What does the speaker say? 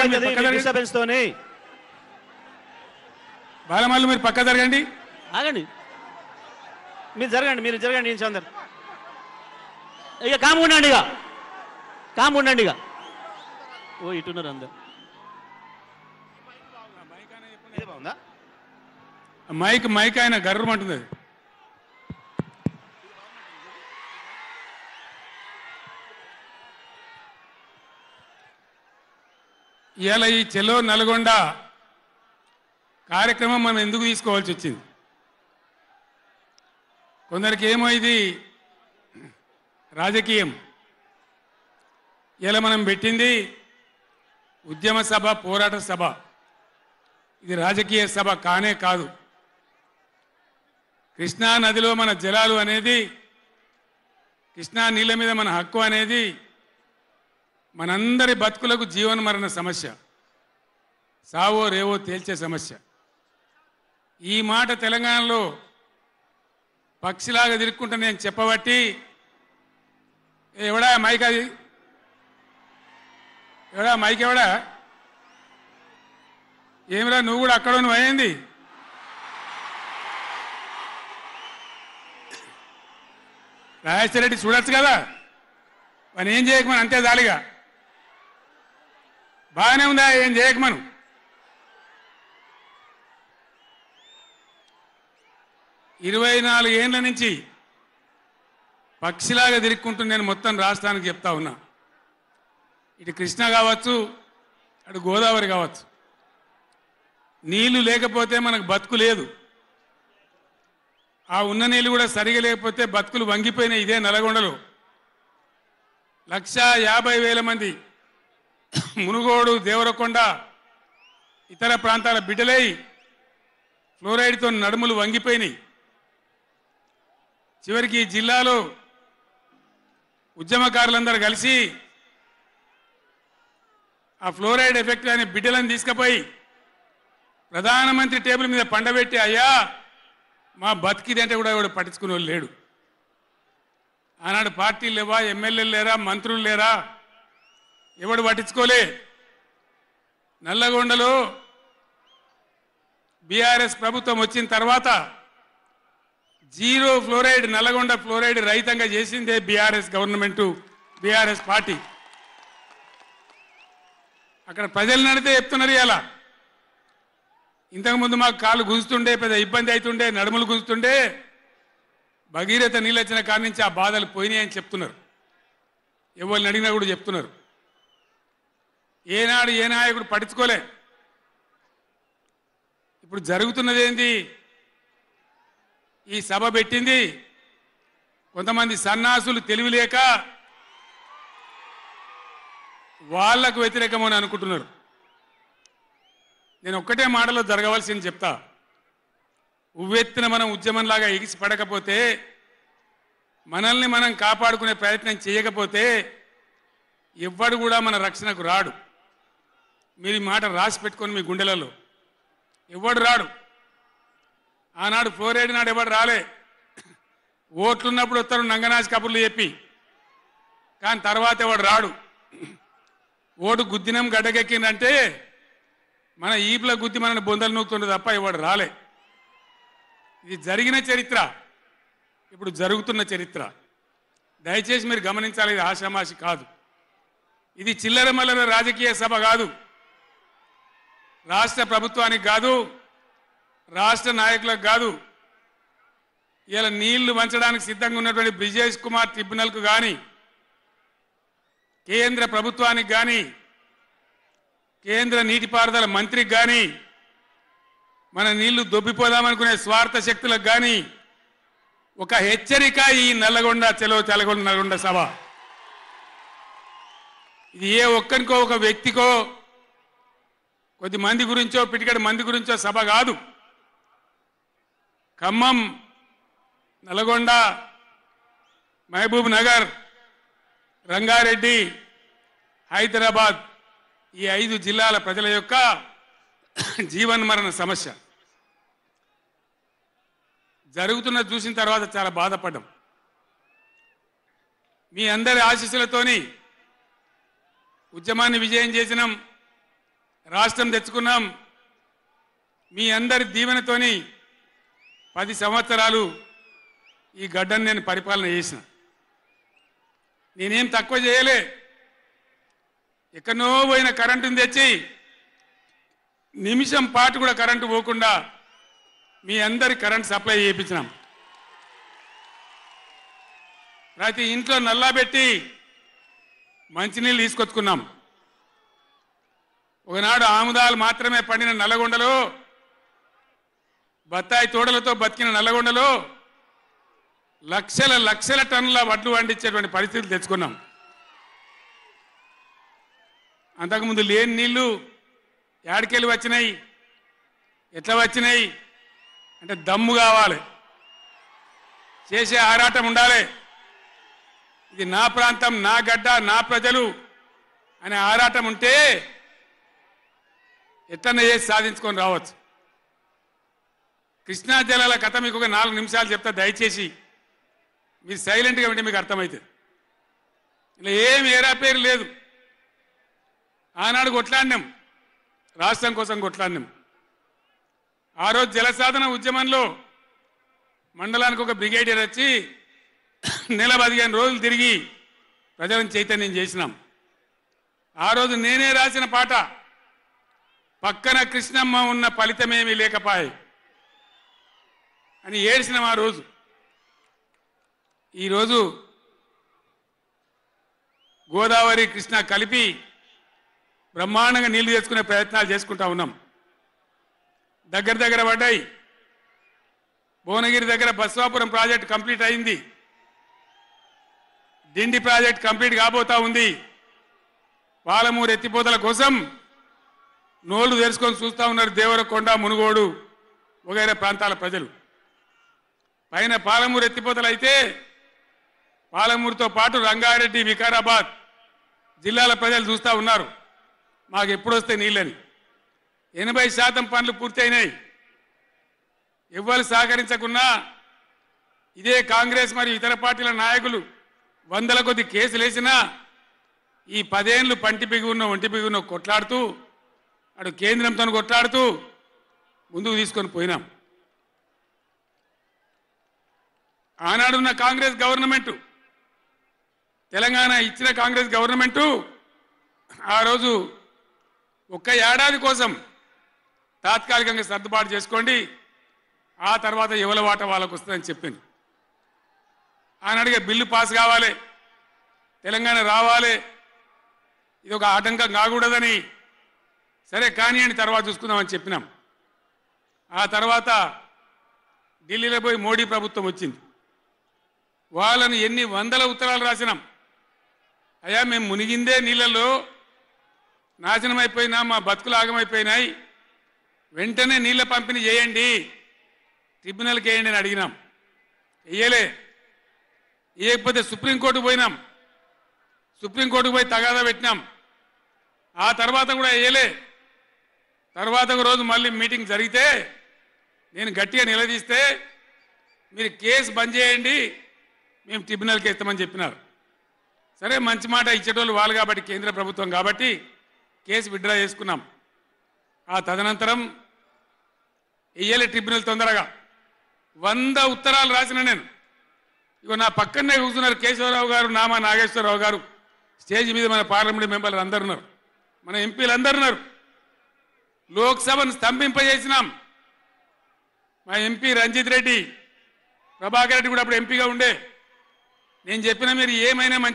బాలమల్లు మీరు పక్క జరగండి. ఆగండి, మీరు జరగండి అందరు. ఇక కాము ఉండండి ఇక. ఓ ఇటున్నారు అందరు. మైక్ ఆయన గర్రమంటుంది. అది ఇవాళ ఈ చెలో నల్గొండ కార్యక్రమం మనం ఎందుకు తీసుకోవాల్సి వచ్చింది? కొందరికి ఏమో ఇది రాజకీయం. ఇలా మనం పెట్టింది ఉద్యమ సభ, పోరాట సభ. ఇది రాజకీయ సభ కానే కాదు. కృష్ణా నదిలో మన జలాలు అనేది, కృష్ణా నీళ్ళ మీద మన హక్కు అనేది మనందరి బతుకులకు జీవన మరణ సమస్య, సావో రేవో తేల్చే సమస్య. ఈ మాట తెలంగాణలో పక్షిలాగా తిరుక్కుంటా నేను చెప్పబట్టి, ఎవడా మైక్, అది ఎవడా మైక్, ఎవడా ఏమిరా నువ్వు కూడా అక్కడ నువ్వు అయింది. రాజేశ్వర రెడ్డి చూడొచ్చు కదా, మనం ఏం చేయకమని అంతే దాలిగా. బాగానే ఉందా, ఏం చేయకమను. ఇరవై 24 ఏళ్ల నుంచి పక్షిలాగా తిరుక్కుంటూ నేను మొత్తం రాష్ట్రానికి చెప్తా ఉన్నా. ఇటు కృష్ణ కావచ్చు, అటు గోదావరి కావచ్చు, నీళ్లు లేకపోతే మనకు బతుకు లేదు. ఆ ఉన్న నీళ్ళు కూడా సరిగా లేకపోతే బతుకులు వంగిపోయినాయి. ఇదే నల్గొండలో 150,000 మంది మునుగోడు, దేవరకొండ, ఇతర ప్రాంతాల బిడ్డలై ఫ్లోరైడ్తో నడుములు వంగిపోయినాయి. చివరికి ఈ జిల్లాలో ఉద్యమకారులందరూ కలిసి ఆ ఫ్లోరైడ్ ఎఫెక్ట్ అనే బిడ్డలను తీసుకుపోయి ప్రధానమంత్రి టేబుల్ మీద పండబెట్టి, అయ్యా మా బతికిదంటే కూడా ఎవడు పట్టించుకునే వాళ్ళు లేడు. ఆనాడు పార్టీలు లేవా, ఎమ్మెల్యేలు లేరా, మంత్రులు లేరా, ఎవడు పట్టించుకోలే. నల్లగొండలో బీఆర్ఎస్ ప్రభుత్వం వచ్చిన తర్వాత జీరో ఫ్లోరైడ్, నల్లగొండ ఫ్లోరైడ్ రహితంగా చేసిందే బీఆర్ఎస్ గవర్నమెంటు, బీఆర్ఎస్ పార్టీ. అక్కడ ప్రజలు నడితే చెప్తున్నారు. ఇలా ఇంతకుముందు మాకు కాళ్ళు గుంజుతుండే, పెద్ద ఇబ్బంది అవుతుండే, నడుములు గుంజుతుండే, భగీరథ నీళ్ళు వచ్చిన కాడి నుంచి ఆ బాధలు పోయినాయని చెప్తున్నారు. ఎవరిని అడిగినా కూడా చెప్తున్నారు. ఏనాడు ఏ నాయకుడు పట్టించుకోలే. ఇప్పుడు జరుగుతున్నది ఏంది? ఈ సభ పెట్టింది కొంతమంది సన్నాసులు తెలివిలేక వాళ్లకు వ్యతిరేకమని అనుకుంటున్నారు. నేను ఒక్కటే మాటలో జరగవలసింది చెప్తా. ఉవ్వెత్తున మనం ఉద్యమంలాగా ఎగిసి పడకపోతే, మనల్ని మనం కాపాడుకునే ప్రయత్నం చేయకపోతే ఎవ్వడు కూడా మన రక్షణకు రాడు. మీరు ఈ మాట రాసి పెట్టుకొని మీ గుండెలలో. ఎవ్వడు రాడు. ఆనాడు ఫ్లోరైడ్ నాడు ఎవడు రాలే. ఓట్లున్నప్పుడు వస్తారు నంగనాచి కబుర్లు చెప్పి, కానీ తర్వాత ఎవడు రాడు. ఓటు గుద్దినం గడ్డకెక్కిందంటే మన ఈపుల గుద్ది మనని బొందలు నూకుతుండే తప్ప ఎవడు రాలే. ఇది జరిగిన చరిత్ర, ఇప్పుడు జరుగుతున్న చరిత్ర. దయచేసి మీరు గమనించాలి. ఇది ఆషామాషి కాదు. ఇది చిల్లర మల్లర రాజకీయ సభ కాదు. రాష్ట్ర ప్రభుత్వానికి కాదు, రాష్ట్ర నాయకులకు కాదు. ఇలా నీళ్లు వంచడానికి సిద్ధంగా ఉన్నటువంటి బ్రిజేష్ కుమార్ ట్రిబ్యునల్కు కానీ, కేంద్ర ప్రభుత్వానికి కానీ, కేంద్ర నీటిపారుదల మంత్రికి కానీ, మన నీళ్లు దొబ్బిపోదామనుకునే స్వార్థ శక్తులకు కానీ ఒక హెచ్చరిక ఈ నల్లగొండ చలో నల్గొండ సభ. ఇది ఏ ఒక్కరికో, ఒక వ్యక్తికో, కొద్ది మంది గురించో, పిటికడి మంది గురించో సభ కాదు. ఖమ్మం, నల్గొండ, మహబూబ్ నగర్, రంగారెడ్డి, హైదరాబాద్, ఈ 5 జిల్లాల ప్రజల యొక్క జీవన్మరణ సమస్య జరుగుతున్నది చూసిన తర్వాత చాలా బాధపడ్డాం. మీ అందరి ఆశీస్సులతోని ఉద్యమాన్ని విజయం చేసినాం. రాష్ట్రం తెచ్చుకున్నాం. మీ అందరి దీవెనతోని 10 సంవత్సరాలు ఈ గడ్డను నేను పరిపాలన చేసిన. నేనేం తక్కువ చేయలే. ఎక్కడో పోయిన కరెంటుని తెచ్చి నిమిషం పాటు కూడా కరెంటు పోకుండా మీ అందరి కరెంట్ సప్లై చేయించినాం. ప్రతి ఇంట్లో నల్లా పెట్టి మంచినీళ్ళు తీసుకొచ్చుకున్నాం. ఒకనాడు ఆముదాలు మాత్రమే పండిన నల్లగొండలో, బత్తాయి తోడలతో బతికిన నల్లగొండలో లక్షల లక్షల టన్నుల వడ్లు పండించేటువంటి పరిస్థితులు తెచ్చుకున్నాం. అంతకుముందు లేని నీళ్లు యాడికెళ్ళి వచ్చినాయి, ఎట్లా వచ్చినాయి అంటే దమ్ము కావాలి, చేసే ఆరాటం ఉండాలి. ఇది నా ప్రాంతం, నా గడ్డ, నా ప్రజలు అనే ఆరాటం ఉంటే ఎట్లన్నా చేసి సాధించుకొని రావచ్చు. కృష్ణా జలాల కథ మీకు ఒక 4 నిమిషాలు చెప్తా, దయచేసి మీరు సైలెంట్గా ఉంటే మీకు అర్థమవుతుంది. ఇలా ఏం ఏరా పేరు లేదు. ఆనాడు కొట్లాడినాం, రాష్ట్రం కోసం కొట్లాడినాం. ఆ రోజు జలసాధన ఉద్యమంలో మండలానికి ఒక బ్రిగేడియర్ వచ్చి నెల 15 రోజులు తిరిగి ప్రజలను చైతన్యం చేసినాం. ఆ రోజు నేనే రాసిన పాట, పక్కన కృష్ణమ్మ ఉన్న ఫలితమేమీ లేకపాయే అని ఏడ్చినాం ఆ రోజు. ఈరోజు గోదావరి కృష్ణ కలిపి బ్రహ్మాండంగా నీళ్లు తెచ్చుకునే ప్రయత్నాలు చేసుకుంటా ఉన్నాం. దగ్గర దగ్గర పడ్డాయి. భువనగిరి దగ్గర బస్వాపురం ప్రాజెక్ట్ కంప్లీట్ అయింది. డిండి ప్రాజెక్ట్ కంప్లీట్ కాబోతా ఉంది. పాలమూరు ఎత్తిపోతల కోసం నోళ్లు తెరుచుకొని చూస్తూ ఉన్నారు దేవరకొండ, మునుగోడు వగైరా ప్రాంతాల ప్రజలు. పైన పాలమూరు ఎత్తిపోతలు అయితే పాలమూరుతో పాటు రంగారెడ్డి, వికారాబాద్ జిల్లాల ప్రజలు చూస్తూ ఉన్నారు మాకు ఎప్పుడు వస్తే నీళ్ళని. 80% పనులు పూర్తయినాయి. ఎవ్వరు సహకరించకున్నా ఇదే కాంగ్రెస్ మరియు ఇతర పార్టీల నాయకులు 100ల కొద్ది కేసులు వేసినా ఈ 10 ఏళ్ళు పంటి బిగున్న ఒంటి బిగున్న కొట్లాడుతూ అటు కేంద్రంతో కొట్లాడుతూ ముందుకు తీసుకొని పోయినాం. ఆనాడున్న కాంగ్రెస్ గవర్నమెంటు, తెలంగాణ ఇచ్చిన కాంగ్రెస్ గవర్నమెంటు ఆ రోజు ఒక్క ఏడాది కోసం తాత్కాలికంగా సర్దుబాటు చేసుకోండి, ఆ తర్వాత ఎవల వాట వాళ్ళకు వస్తుందని చెప్పింది. ఆనాడుగా బిల్లు పాస్ కావాలి, తెలంగాణ రావాలి, ఇది ఒక ఆటంకం కాకూడదని సరే కానివ్వండి తర్వాత చూసుకుందామని చెప్పినాం. ఆ తర్వాత ఢిల్లీలో పోయి మోడీ ప్రభుత్వం వచ్చింది. వాళ్ళని ఎన్ని 100ల ఉత్తరాలు రాసినాం. అయ్యా మేము మునిగిందే నీళ్ళల్లో నాశనం అయిపోయినా, మా బతుకులు ఆగమైపోయినాయి, వెంటనే నీళ్ళ పంపిణీ చేయండి, ట్రిబ్యునల్కి వేయండి అని అడిగినాం. వేయలే. వేయకపోతే సుప్రీంకోర్టుకు పోయినాం. సుప్రీంకోర్టుకు పోయి తగాదా పెట్టినాం. ఆ తర్వాత కూడా వేయలే. తర్వాత ఒక రోజు మళ్ళీ మీటింగ్ జరిగితే నేను గట్టిగా నిలదీస్తే మీరు కేసు బంద్ చేయండి, మేము ట్రిబ్యునల్కి ఇస్తామని చెప్పినారు. సరే మంచి మాట ఇచ్చేటోళ్ళు వాళ్ళు కాబట్టి, కేంద్ర ప్రభుత్వం కాబట్టి కేసు విత్డ్రా చేసుకున్నాం. ఆ తదనంతరం వేయలే ట్రిబ్యునల్ తొందరగా. 100 ఉత్తరాలు రాసిన నేను. ఇగో నా పక్కనే కూర్చున్నారు కేశవరావు గారు, నామా నాగేశ్వరరావు గారు, స్టేజ్ మీద మన పార్లమెంట్ మెంబర్లు అందరు ఉన్నారు, మన ఎంపీలు అందరు ఉన్నారు. లోక్సభను స్తంభింపజేసినాం. మా ఎంపీ రంజిత్ రెడ్డి, ప్రభాకర్ రెడ్డి కూడా అప్పుడు ఎంపీగా ఉండే. నేను చెప్పిన మీరు ఏమైనా